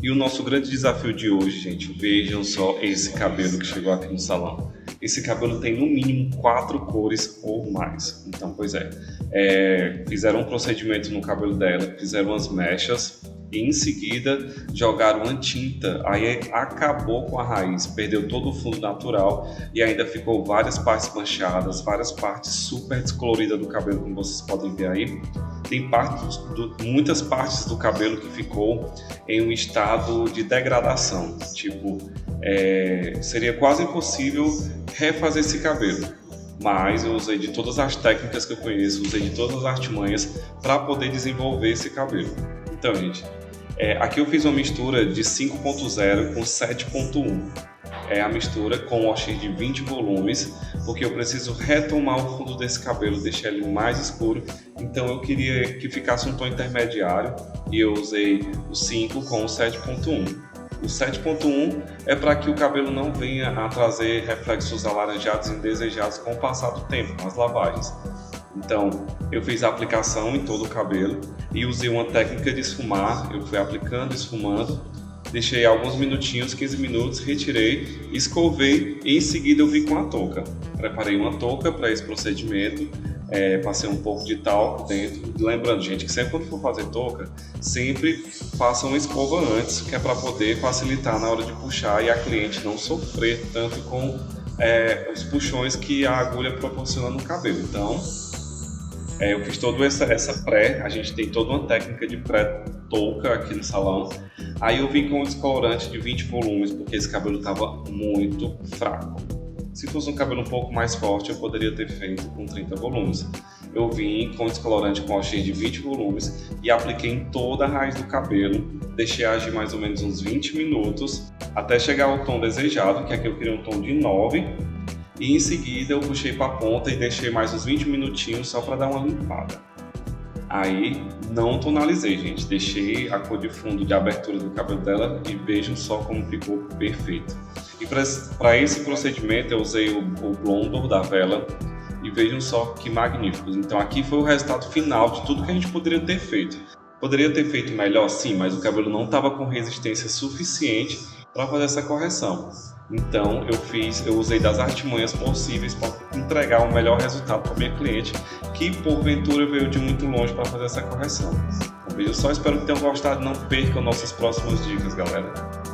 E o nosso grande desafio de hoje, gente, vejam só esse cabelo que chegou aqui no salão. Esse cabelo tem no mínimo 4 cores ou mais. Então, pois é, fizeram um procedimento no cabelo dela, fizeram as mechas e em seguida jogaram uma tinta. Aí acabou com a raiz, perdeu todo o fundo natural e ainda ficou várias partes manchadas, várias partes super descoloridas do cabelo, como vocês podem ver aí. Tem muitas partes do cabelo que ficou em um estado de degradação, tipo, seria quase impossível refazer esse cabelo, mas eu usei de todas as técnicas que eu conheço, usei de todas as artimanhas para poder desenvolver esse cabelo. Então, gente, aqui eu fiz uma mistura de 5.0 com 7.1. É a mistura com wash de 20 volumes, porque eu preciso retomar o fundo desse cabelo, deixar ele mais escuro. Então eu queria que ficasse um tom intermediário e eu usei o 5 com o 7.1. O 7.1 é para que o cabelo não venha a trazer reflexos alaranjados indesejados com o passar do tempo, com as lavagens. Então, eu fiz a aplicação em todo o cabelo e usei uma técnica de esfumar. Eu fui aplicando, esfumando, deixei alguns minutinhos, 15 minutos, retirei, escovei e em seguida eu vim com a touca. Preparei uma touca para esse procedimento, passei um pouco de talco dentro. Lembrando, gente, que sempre quando for fazer touca, sempre faça uma escova antes, que é para poder facilitar na hora de puxar e a cliente não sofrer tanto com os puxões que a agulha proporciona no cabelo. Então, eu fiz toda essa pré, a gente tem toda uma técnica de pré-touca aqui no salão. Aí eu vim com um descolorante de 20 volumes, porque esse cabelo estava muito fraco. Se fosse um cabelo um pouco mais forte, eu poderia ter feito com 30 volumes. Eu vim com descolorante com wash de 20 volumes e apliquei em toda a raiz do cabelo. Deixei agir mais ou menos uns 20 minutos, até chegar ao tom desejado, que aqui eu queria um tom de 9. E em seguida eu puxei para a ponta e deixei mais uns 20 minutinhos só para dar uma limpada. Aí não tonalizei, gente, deixei a cor de fundo de abertura do cabelo dela e vejam só como ficou perfeito. E para esse procedimento eu usei o Blondor da Vela e vejam só que magníficos. Então aqui foi o resultado final de tudo que a gente poderia ter feito. Poderia ter feito melhor, sim, mas o cabelo não estava com resistência suficiente para fazer essa correção. Então eu usei das artimanhas possíveis para entregar o melhor resultado para minha cliente, que porventura veio de muito longe para fazer essa correção. Um beijo só, espero que tenham gostado. Não percam nossas próximas dicas, galera.